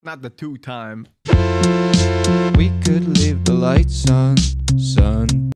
Not the 2-time. We could leave the lights on, son.